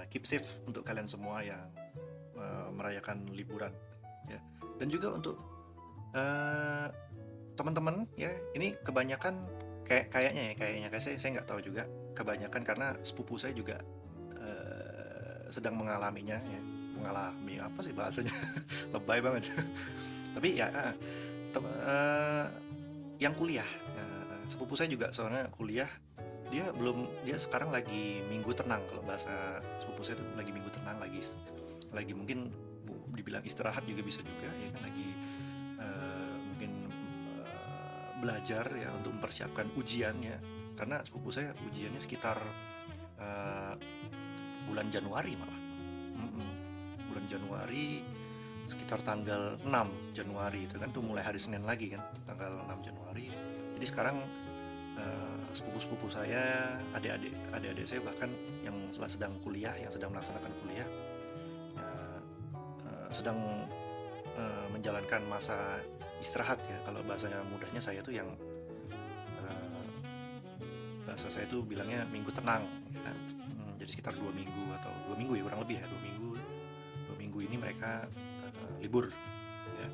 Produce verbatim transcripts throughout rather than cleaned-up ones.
keep safe untuk kalian semua yang uh, merayakan liburan ya. Dan juga untuk uh, teman-teman ya, ini kebanyakan kayak kayaknya ya kayaknya kayak saya saya nggak tahu juga, kebanyakan karena sepupu saya juga uh, sedang mengalaminya ya. Mengalami apa sih bahasanya? Lebay banget. Tapi ya uh, tem- uh, yang kuliah uh, sepupu saya juga soalnya kuliah, dia belum dia sekarang lagi minggu tenang, kalau bahasa sepupu saya itu lagi minggu tenang, lagi lagi mungkin dibilang istirahat juga bisa juga ya kan, lagi uh, mungkin uh, belajar ya untuk mempersiapkan ujiannya, karena sepupu saya ujiannya sekitar uh, bulan Januari malah. Mm-mm. Bulan Januari sekitar tanggal enam Januari itu kan, tuh mulai hari Senin lagi kan, tanggal enam Januari. Jadi sekarang uh, sepupu-sepupu saya, adik-adik adik-adik saya bahkan yang sedang kuliah, yang sedang melaksanakan kuliah ya, uh, sedang uh, menjalankan masa istirahat ya. Kalau bahasanya mudahnya saya tuh yang uh, bahasa saya tuh bilangnya minggu tenang ya kan. Hmm, jadi sekitar dua minggu atau dua minggu ya kurang lebih ya, dua minggu dua minggu ini mereka uh, libur ya.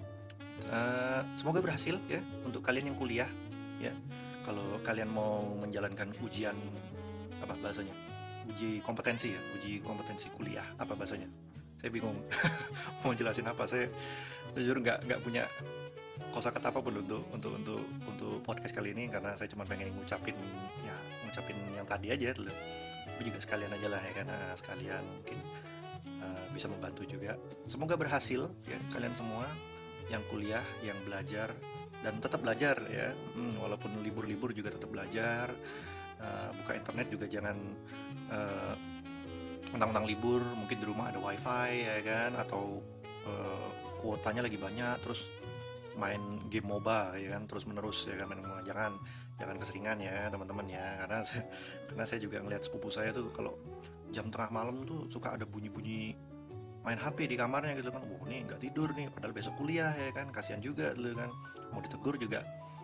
Uh, semoga berhasil ya untuk kalian yang kuliah ya. Kalau kalian mau menjalankan ujian, apa bahasanya, uji kompetensi ya, uji kompetensi kuliah, apa bahasanya, saya bingung mau jelasin apa. Saya jujur nggak nggak punya kosakata apapun untuk untuk untuk untuk podcast kali ini, karena saya cuma pengen ngucapin ya ngucapin yang tadi aja dulu. Tapi juga sekalian aja lah ya, karena sekalian mungkin uh, bisa membantu juga. Semoga berhasil ya kalian semua yang kuliah, yang belajar, dan tetap belajar ya, hmm, walaupun libur-libur juga tetap belajar. Uh, buka internet juga jangan uh, mentang-mentang libur, mungkin di rumah ada wifi ya kan, atau uh, kuotanya lagi banyak terus main game MOBA ya kan, terus menerus ya kan, main MOBA. jangan jangan keseringan ya teman-teman ya, karena karena saya juga ngeliat sepupu saya tuh kalau jam tengah malam tuh suka ada bunyi-bunyi main H P di kamarnya gitu kan. Wah, nih nggak tidur nih, padahal besok kuliah ya kan, kasihan juga gitu kan. Mau ditegur juga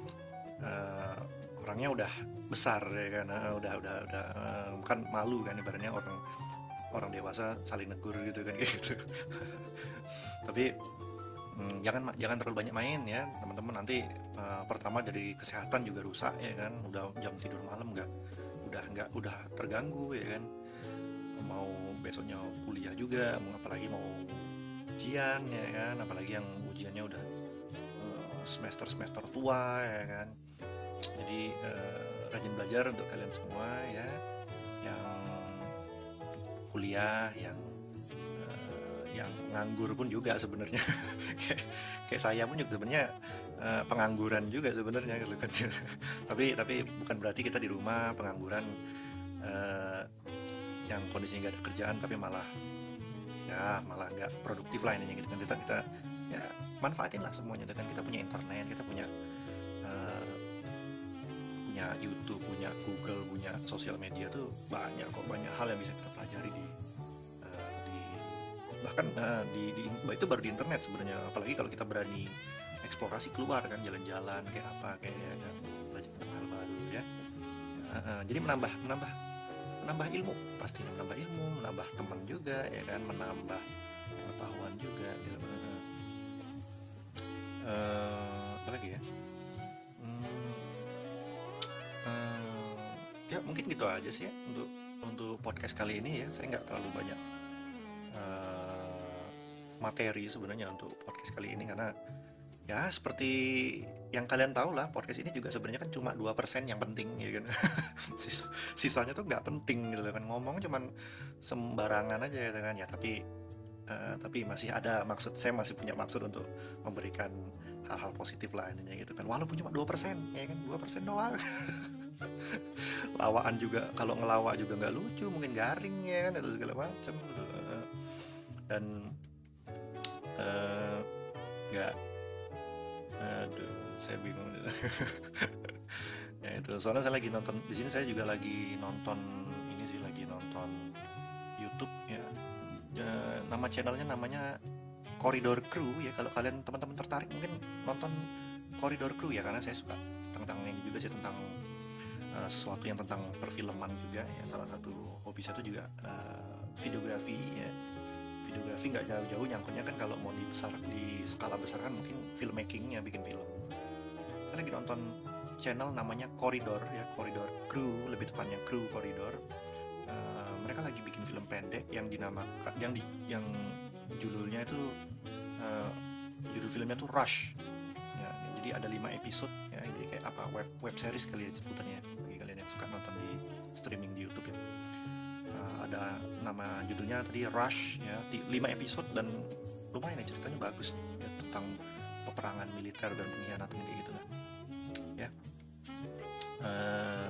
uh, orangnya udah besar ya kan, uh, udah udah udah uh, kan malu kan ibaratnya, orang orang dewasa saling negur gitu kan kayak gitu. Tapi hmm, jangan jangan terlalu banyak main ya teman-teman, nanti uh, pertama dari kesehatan juga rusak ya kan, udah jam tidur malam nggak udah nggak udah terganggu ya kan, mau besoknya kuliah juga, mau apalagi mau ujian ya kan, apalagi yang ujiannya udah uh, semester-semester tua ya kan. Jadi uh, rajin belajar untuk kalian semua ya, yang kuliah, yang uh, yang nganggur pun juga sebenarnya. kayak kayak saya pun juga sebenarnya uh, pengangguran juga sebenarnya gitu kan. tapi tapi bukan berarti kita di rumah pengangguran, uh, yang kondisinya nggak ada kerjaan tapi malah ya malah nggak produktif lah ininya gitu kan. Kita kita ya manfaatin lah semuanya kan, kita punya internet, kita punya uh, punya YouTube, punya Google, punya sosial media tuh banyak kok, banyak hal yang bisa kita pelajari di uh, di bahkan uh, di, di itu baru di internet sebenarnya. Apalagi kalau kita berani eksplorasi keluar kan, jalan-jalan kayak apa kayak ya, kan, belajar hal baru ya. Uh, uh, jadi menambah menambah menambah ilmu, pastinya menambah ilmu, menambah teman juga ya kan, menambah pengetahuan juga gitu. Uh, apa lagi ya, hmm, uh, ya mungkin gitu aja sih ya untuk untuk podcast kali ini ya. Saya nggak terlalu banyak uh, materi sebenarnya untuk podcast kali ini, karena ya seperti yang kalian tahu lah, podcast ini juga sebenarnya kan cuma dua persen yang penting ya kan. Sis- sisanya tuh nggak penting gitu kan, ngomong cuman sembarangan aja ya kan ya. Tapi uh, tapi masih ada maksud, saya masih punya maksud untuk memberikan hal-hal positif lah intinya gitu kan, walaupun cuma dua persen ya kan, dua persen doang. Lawaan juga, kalau ngelawak juga nggak lucu, mungkin garing ya kan, atau segala macam gitu. Dan uh, nggak aduh saya bingung. Ya itu soalnya saya lagi nonton di sini, saya juga lagi nonton ini sih, lagi nonton YouTube ya. Ya, nama channelnya namanya Corridor Crew ya, kalau kalian teman-teman tertarik mungkin nonton Corridor Crew ya, karena saya suka tentang ini juga sih, tentang uh, sesuatu yang tentang perfilman juga ya. Salah satu hobi saya itu juga uh, videografi ya. Videografi nggak jauh-jauh nyangkutnya kan kalau mau di besar di skala besar kan mungkin filmmakingnya, bikin film. Saya lagi nonton channel namanya Corridor ya, Corridor Crew, lebih tepatnya Crew Corridor. Uh, mereka lagi bikin film pendek yang dinamakan yang di, yang judulnya itu uh, judul filmnya tuh Rush ya, jadi ada lima episode ya, jadi kayak apa web web series kali ya sebutannya bagi kalian yang suka nonton di streaming di YouTube ya. Uh, ada nama judulnya tadi Rush ya, lima episode dan lumayan ya, ceritanya bagus ya, tentang peperangan militer dan pengkhianatan kayak gitu lah ya. Uh,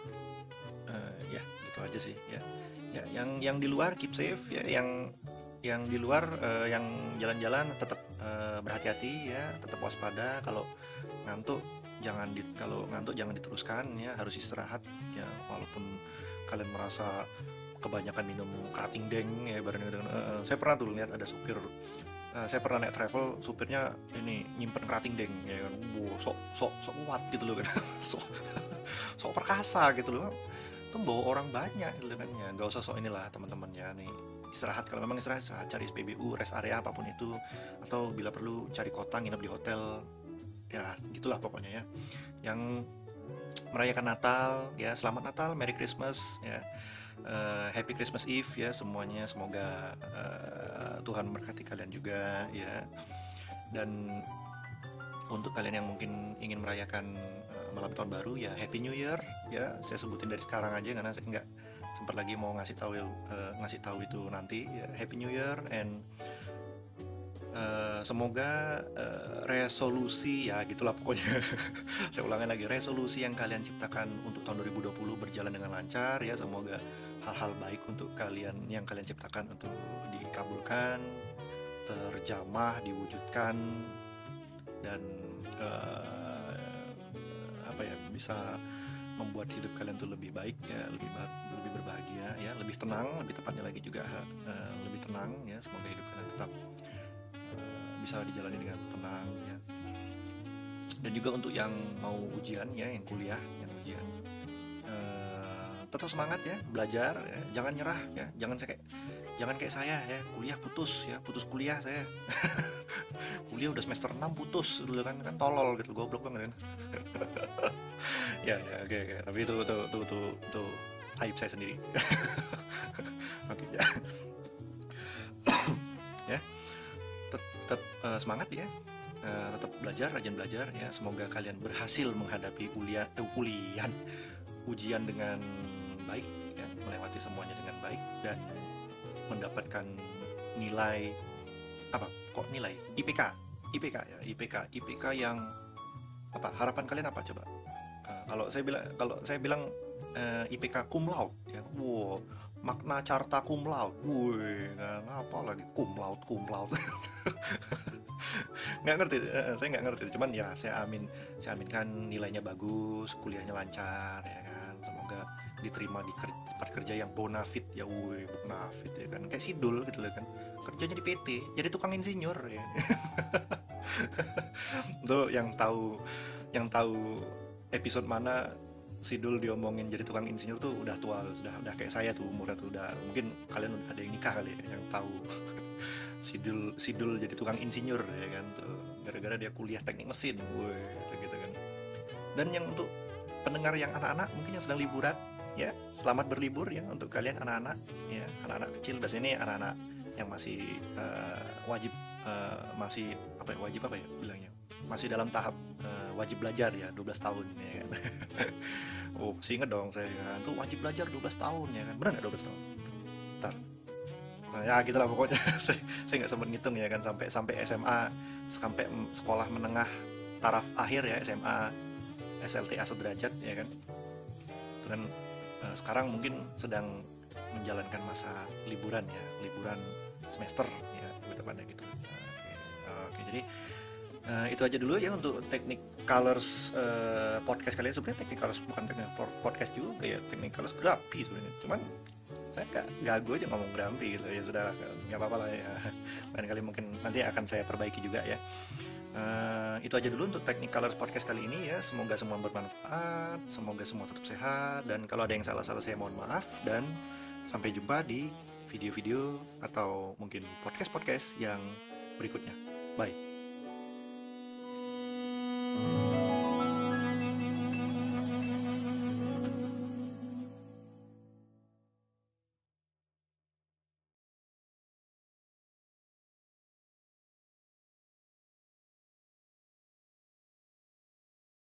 uh, ya gitu aja sih ya. Ya, yang yang di luar keep safe ya, yang yang di luar uh, yang jalan-jalan tetap uh, berhati-hati ya, tetap waspada. Kalau ngantuk jangan di, kalau ngantuk jangan diteruskan ya, harus istirahat ya, walaupun kalian merasa kebanyakan minum kerating deng ya bareng dengan uh, saya pernah tuh lihat ada supir uh, saya pernah naik travel, supirnya ini nyimpen kerating deng ya kan, wow, sok sok sok kuat gitu loh kan. sok sok perkasa gitu loh, itu bawa orang banyak gitu kan ya. Nggak usah sok inilah teman-teman ya, nih istirahat, kalau memang istirahat, istirahat cari S P B U, rest area apapun itu, atau bila perlu cari kota nginep di hotel ya, gitulah pokoknya ya. Yang merayakan Natal ya, selamat Natal, Merry Christmas ya, uh, Happy Christmas Eve ya semuanya, semoga uh, Tuhan memberkati kalian juga ya. Dan untuk kalian yang mungkin ingin merayakan uh, malam tahun baru ya, Happy New Year ya, saya sebutin dari sekarang aja karena saya nggak sempat lagi mau ngasih tahu uh, ngasih tahu itu nanti ya. Happy New Year, and uh, semoga uh, resolusi ya gitulah pokoknya. Saya ulangin lagi, resolusi yang kalian ciptakan untuk tahun dua ribu dua puluh berjalan dengan lancar ya. Semoga hal-hal baik untuk kalian yang kalian ciptakan untuk dikabulkan, terjamah, diwujudkan, dan uh, apa ya, bisa membuat hidup kalian tuh lebih baik ya, lebih lebih berbahagia ya, lebih tenang, lebih tepatnya lagi juga uh, lebih tenang ya. Semoga hidup kalian tetap uh, bisa dijalani dengan tenang ya. Dan juga untuk yang mau ujian ya, yang kuliah, yang ujian, uh, tetap semangat ya, belajar ya, jangan nyerah ya, jangan kayak jangan kayak saya ya, kuliah putus ya, putus kuliah saya. Kuliah udah semester enam putus dulu kan, kan tolol gitu, goblok banget kan. Ya ya, oke okay, oke okay. Tapi itu tuh tuh tuh tuh aib saya sendiri. Oke okay, ya, tetap uh, semangat ya, uh, tetap belajar, rajin belajar ya. Semoga kalian berhasil menghadapi kuliah eh, kuliah ujian dengan baik ya, melewati semuanya dengan baik dan mendapatkan nilai apa kok nilai I P K I P K ya, I P K I P K yang apa, harapan kalian apa coba? Uh, kalau saya bilang kalau saya bilang uh, I P K cum laude ya, wow, makna carta cum laude, woi, nggak ngapa lagi cum laude cum laude. Nggak ngerti, uh, saya nggak ngerti, cuman ya saya amin, saya aminkan nilainya bagus, kuliahnya lancar ya kan, semoga diterima di ker- tempat kerja yang bonafit ya, woi, bonafit ya kan, kayak Sidul gitu loh kan, kerjanya di P T jadi tukang insinyur ya. Tuh yang tahu yang tahu episode mana Sidul diomongin jadi tukang insinyur tuh udah tua, sudah udah kayak saya tuh umurnya tuh, udah mungkin kalian udah ada yang nikah kali ya, yang tahu Sidul Sidul jadi tukang insinyur ya kan, tuh gara-gara dia kuliah teknik mesin, woi, gitu kan. Dan yang untuk pendengar yang anak-anak mungkin yang sedang liburan ya, selamat berlibur ya untuk kalian anak-anak ya, anak-anak kecil. Biasanya ini anak-anak yang masih uh, wajib uh, masih apa ya, wajib apa ya bilangnya, masih dalam tahap uh, wajib belajar ya, dua belas tahun ya kan. Oh masih inget dong saya kan, tuh wajib belajar dua belas tahun ya kan, benar nggak dua belas tahun? Bentar, nah, ya gitulah pokoknya. saya saya nggak sempat ngitung ya kan, sampai sampai S M A, sampai sekolah menengah taraf akhir ya, S M A S L T A sederajat ya kan. Dan uh, sekarang mungkin sedang menjalankan masa liburan ya, liburan semester ya, lebih tepatnya gitu. Oke, oke, jadi uh, itu aja dulu ya untuk Technicolours uh, podcast kalian. Sebenarnya Technicolours bukan Technicolours podcast juga ya, Technicolours Grapi sebenarnya. Cuman saya gak gagu aja ngomong Grapi gitu ya, sudah nggak apa-apa lah ya. Lain kali mungkin nanti akan saya perbaiki juga ya. Uh, itu aja dulu untuk Technicolours podcast kali ini ya. Semoga semua bermanfaat, semoga semua tetap sehat, dan kalau ada yang salah-salah saya mohon maaf, dan sampai jumpa di video-video atau mungkin podcast-podcast yang berikutnya. Bye.